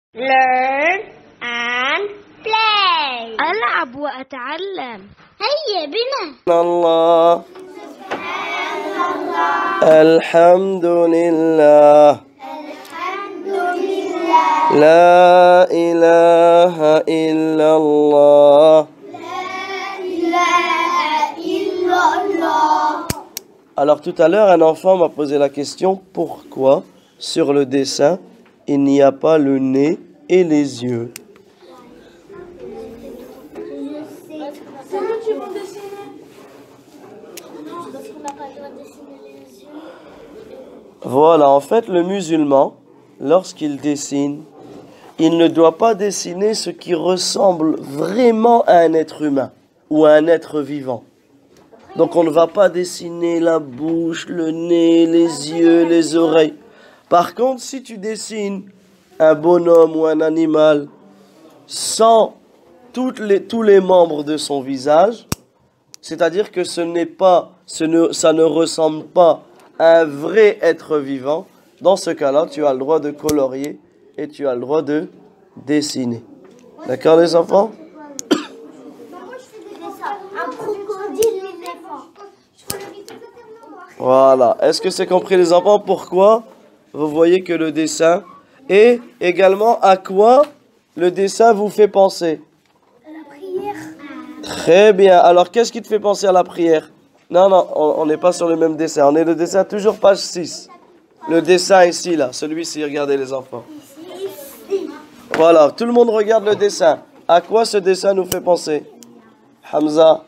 Learn and play. ألعب وأتعلم. هيا بنا. الله الحمد لله لا إله إلا الله. Alors tout à l'heure, un enfant m'a posé la question, pourquoi sur le dessin, il n'y a pas le nez et les yeux? Voilà, en fait, le musulman, lorsqu'il dessine, il ne doit pas dessiner ce qui ressemble vraiment à un être humain ou à un être vivant. Donc on ne va pas dessiner la bouche, le nez, les yeux, les oreilles. Par contre, si tu dessines un bonhomme ou un animal sans tous les membres de son visage, c'est-à-dire que ça ne ressemble pas à un vrai être vivant, dans ce cas-là, tu as le droit de colorier et tu as le droit de dessiner. D'accord les enfants? Voilà. Est-ce que c'est compris les enfants? Pourquoi vous voyez que le dessin, et également à quoi le dessin vous fait penser? À la prière. Très bien. Alors qu'est-ce qui te fait penser à la prière? Non, on n'est pas sur le même dessin. On est le dessin toujours page 6. Le dessin ici, là. Celui-ci, regardez les enfants. Voilà, tout le monde regarde le dessin. À quoi ce dessin nous fait penser? Hamza.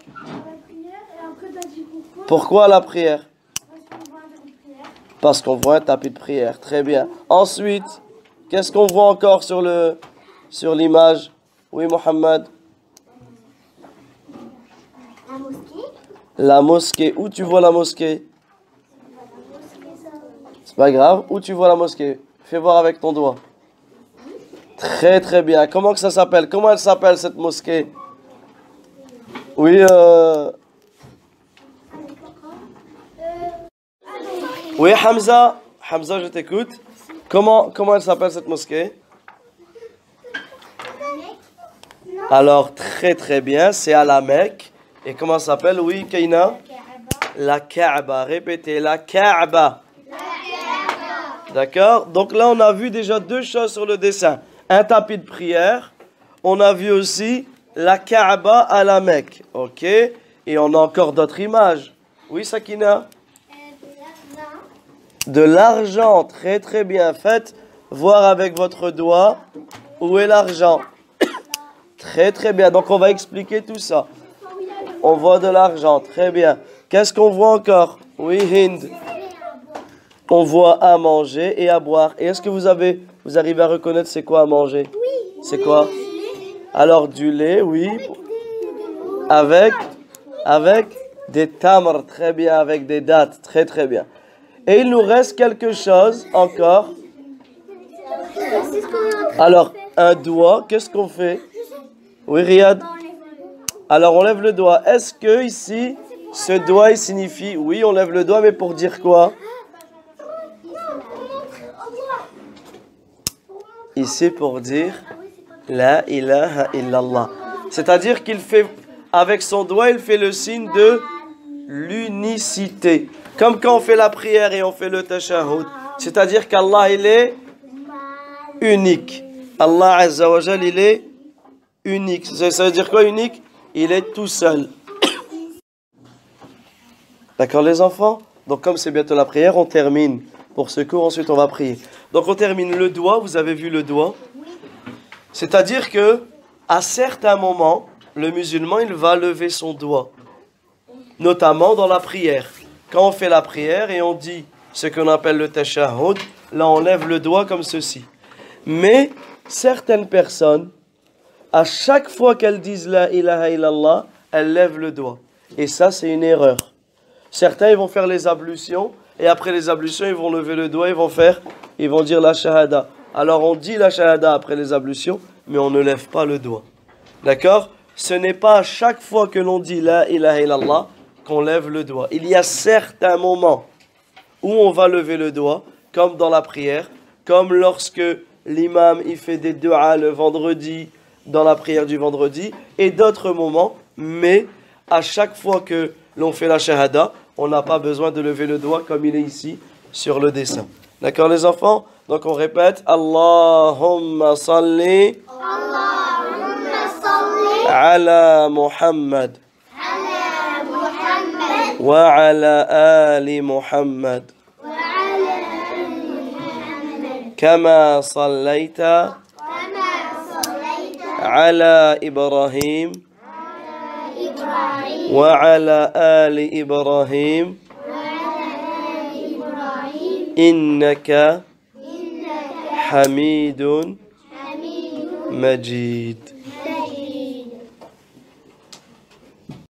Pourquoi la prière? Parce qu'on voit un tapis de prière. Très bien. Ensuite, qu'est-ce qu'on voit encore sur l'image? Oui, Mohamed. La mosquée. La mosquée. Où tu vois la mosquée? C'est pas grave. Où tu vois la mosquée? Fais voir avec ton doigt. Très très bien. Comment que ça s'appelle? Comment elle s'appelle cette mosquée? Oui, Oui, Hamza. Hamza, je t'écoute. Comment elle s'appelle cette mosquée? Alors, très très bien. C'est à la Mecque. Et comment ça s'appelle? Oui, Kaina? La Kaaba. Répétez, la Kaaba. D'accord? Donc là, on a vu déjà deux choses sur le dessin. Un tapis de prière. On a vu aussi la Kaaba à la Mecque. Ok? Et on a encore d'autres images. Oui, Sakina? De l'argent. Très très bien. Faites voir avec votre doigt où est l'argent. Très très bien. Donc on va expliquer tout ça. On voit de l'argent. Très bien. Qu'est-ce qu'on voit encore? Oui, Hind. On voit à manger et à boire. Et est-ce que vous arrivez à reconnaître c'est quoi à manger? Oui. C'est quoi? Alors du lait, oui. Avec des tamrs. Très bien. Avec des dattes. Très très bien. Et il nous reste quelque chose encore. Alors, un doigt, qu'est-ce qu'on fait? Oui, Riyad? Alors, on lève le doigt. Est-ce que ici, ce doigt, il signifie... Oui, on lève le doigt, mais pour dire quoi? Ici, pour dire La ilaha illallah. C'est-à-dire qu'il fait, avec son doigt, il fait le signe de l'unicité. Comme quand on fait la prière et on fait le tashahhud. C'est-à-dire qu'Allah, il est unique. Allah Azza wa Jal, il est unique. Ça veut dire quoi unique? Il est tout seul. D'accord les enfants? Donc comme c'est bientôt la prière, on termine pour ce cours, ensuite on va prier. Donc on termine le doigt, vous avez vu le doigt? C'est-à-dire que à certains moments, le musulman, il va lever son doigt. Notamment dans la prière. Quand on fait la prière et on dit ce qu'on appelle le tashahhud, là on lève le doigt comme ceci. Mais certaines personnes, à chaque fois qu'elles disent la ilaha illallah, elles lèvent le doigt. Et ça c'est une erreur. Certains ils vont faire les ablutions et après les ablutions ils vont lever le doigt, ils vont dire la shahada. Alors on dit la shahada après les ablutions, mais on ne lève pas le doigt. D'accord? Ce n'est pas à chaque fois que l'on dit la ilaha illallah qu'on lève le doigt. Il y a certains moments où on va lever le doigt, comme dans la prière, comme lorsque l'imam il fait des du'a le vendredi, dans la prière du vendredi, et d'autres moments, mais à chaque fois que l'on fait la shahada, on n'a pas besoin de lever le doigt comme il est ici sur le dessin. D'accord les enfants? Donc on répète, Allahumma salli ala Muhammad wa ala ali Muhammad kama sallaita ala Ibrahim wa ala ali Ibrahim innaka حميد مجيد